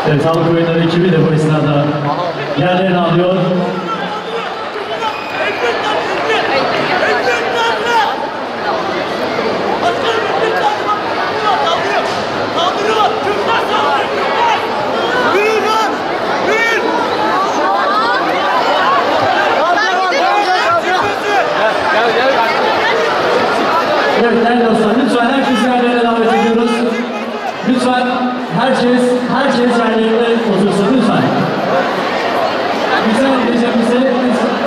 Sağlık oyunları ekibi de bu esnada yerlerini alıyor. Evet değerli dostlar, lütfen herkes yerlerine davet ediyoruz. Lütfen herkes yerlerine otursun lütfen. Güzel gecemize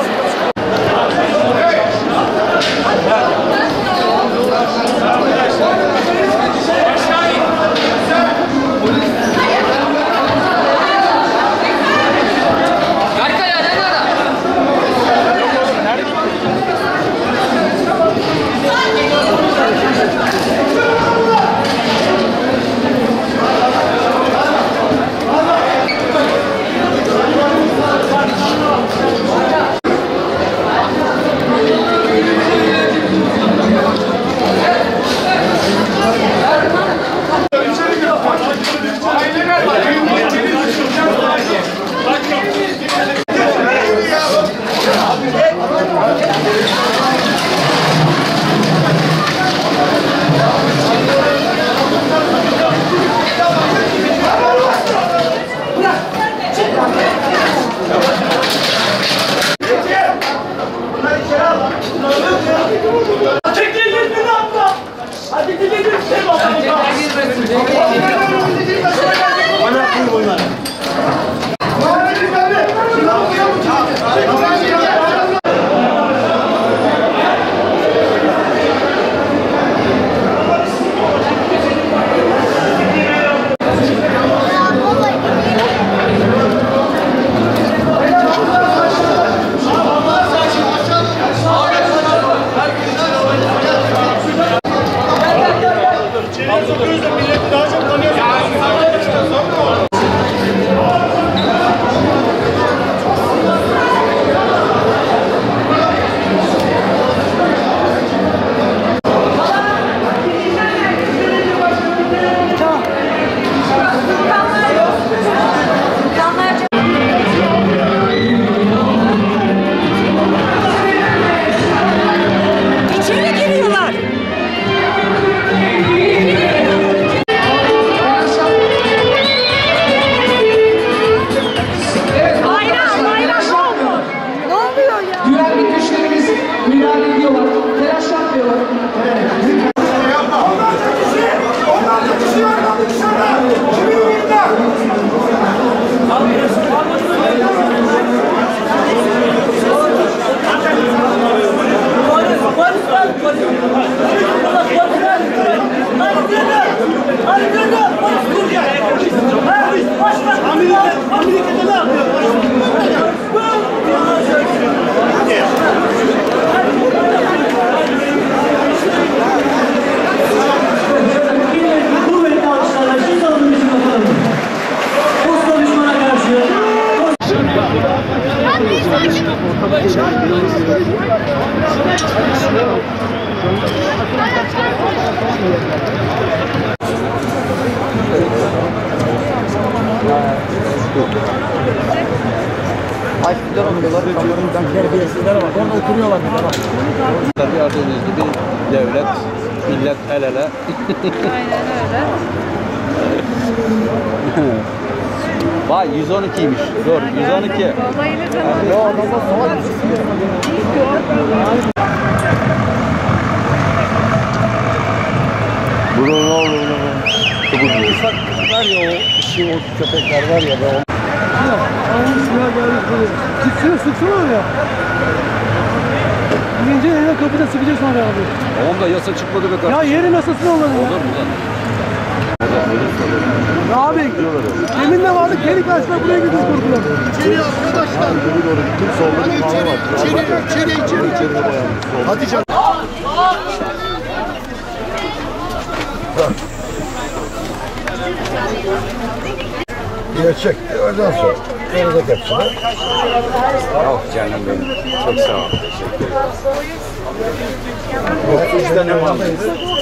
Ayıplar oluyorlar, kameramızdan terbiyesizler var. Orada oturuyorlar bir de bak. Gördüğünüz gibi devlet, millet el ele. Aynen öyle. Vay 112'ymiş. Dur 112. Vallahi ne tanıdım. Ya adamda salak. Bunu ne olur Ufak var ya o işi, o köpekler var ya be. Almış ya gelmiş böyle. Gitsene sıksana oraya. Birinci eline kapıda sıkacak sonra abi. Oğlum da yasa çıkmadı be kardeşim. Ya yerin nasılsın onların ya? Olur mu lan? Ya abi, demin de vardık, geri karşılar buraya gidiyoruz korkular. İçeri arkadaşlar. İçeri. Hadi canım. Gerçek. Ondan sonra verecek hepsini. Yok canım benim. Çok sağ ol. Teşekkür ederim. 3 tane mi aldınız?